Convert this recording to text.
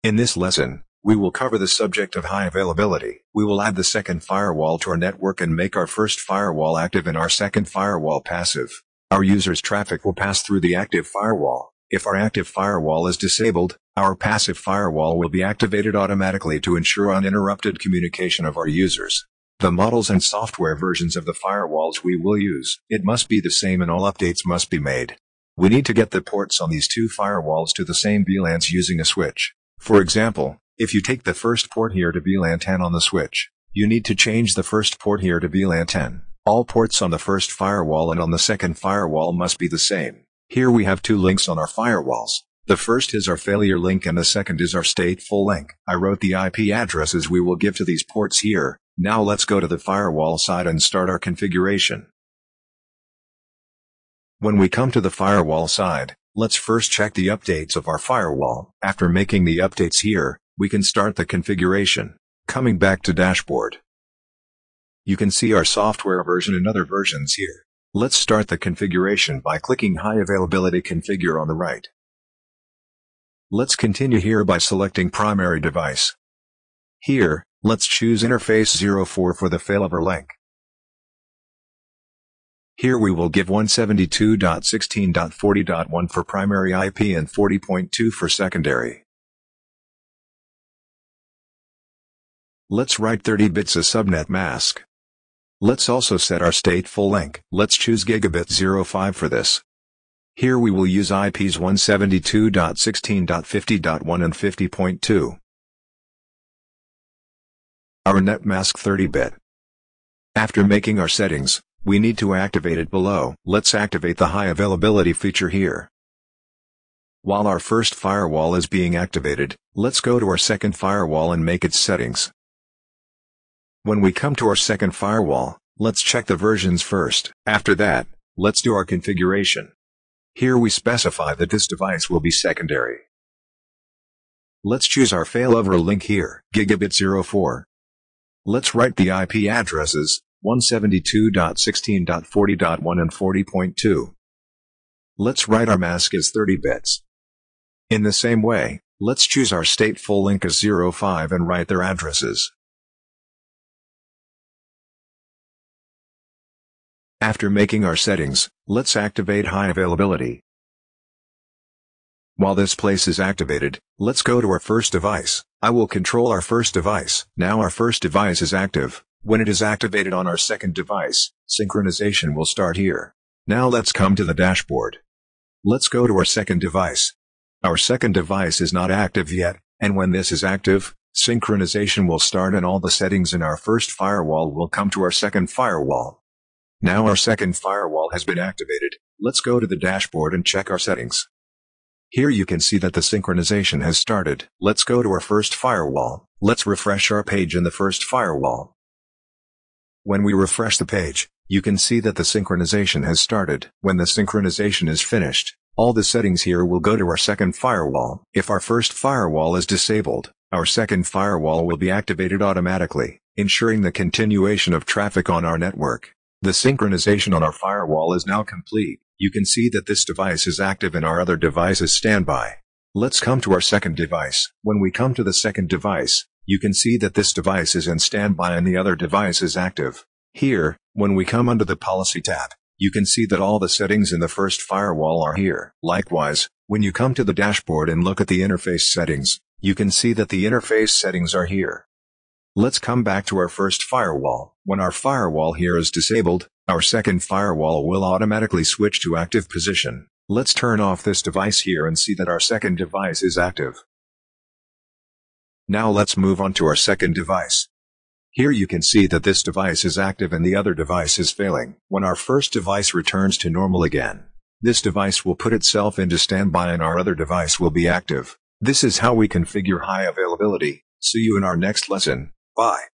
In this lesson, we will cover the subject of high availability. We will add the second firewall to our network and make our first firewall active and our second firewall passive. Our user's traffic will pass through the active firewall. If our active firewall is disabled, our passive firewall will be activated automatically to ensure uninterrupted communication of our users. The models and software versions of the firewalls we will use, it must be the same and all updates must be made. We need to get the ports on these two firewalls to the same VLANs using a switch. For example, if you take the first port here to VLAN 10 on the switch, you need to change the first port here to VLAN 10. All ports on the first firewall and on the second firewall must be the same. Here we have two links on our firewalls. The first is our failure link and the second is our stateful link. I wrote the IP addresses we will give to these ports here. Now let's go to the firewall side and start our configuration. When we come to the firewall side, let's first check the updates of our firewall. After making the updates here, we can start the configuration. Coming back to dashboard, you can see our software version and other versions here. Let's start the configuration by clicking High Availability Configure on the right. Let's continue here by selecting Primary Device. Here, let's choose Interface 04 for the failover link. Here we will give 172.16.40.1 for primary IP and 40.2 for secondary. Let's write 30 bits as subnet mask. Let's also set our stateful link. Let's choose Gigabit 05 for this. Here we will use IPs 172.16.50.1 and 50.2. Our net mask 30-bit. After making our settings, we need to activate it below. Let's activate the high availability feature here. While our first firewall is being activated, let's go to our second firewall and make its settings. When we come to our second firewall, let's check the versions first. After that, let's do our configuration. Here we specify that this device will be secondary. Let's choose our failover link here, Gigabit 04. Let's write the IP addresses, 172.16.40.1 and 40.2. Let's write our mask as 30 bits. In the same way, let's choose our stateful link as 05 and write their addresses. After making our settings, let's activate high availability. While this place is activated, let's go to our first device. I will control our first device. Now our first device is active. When it is activated on our second device, synchronization will start here. Now let's come to the dashboard. Let's go to our second device. Our second device is not active yet, and when this is active, synchronization will start and all the settings in our first firewall will come to our second firewall. Now our second firewall has been activated. Let's go to the dashboard and check our settings. Here you can see that the synchronization has started. Let's go to our first firewall. Let's refresh our page in the first firewall. When we refresh the page, you can see that the synchronization has started. When the synchronization is finished, all the settings here will go to our second firewall. If our first firewall is disabled, our second firewall will be activated automatically, ensuring the continuation of traffic on our network. The synchronization on our firewall is now complete. You can see that this device is active and our other device is standby. Let's come to our second device. When we come to the second device, you can see that this device is in standby and the other device is active. Here, when we come under the Policy tab, you can see that all the settings in the first firewall are here. Likewise, when you come to the dashboard and look at the interface settings, you can see that the interface settings are here. Let's come back to our first firewall. When our firewall here is disabled, our second firewall will automatically switch to active position. Let's turn off this device here and see that our second device is active. Now let's move on to our second device. Here you can see that this device is active and the other device is failing. When our first device returns to normal again, this device will put itself into standby and our other device will be active. This is how we configure high availability. See you in our next lesson. Bye.